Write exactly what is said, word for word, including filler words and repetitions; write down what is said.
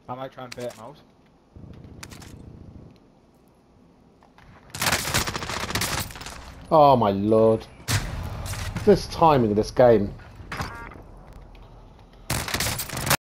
I might try and bait him out. Oh my lord. This timing of this game.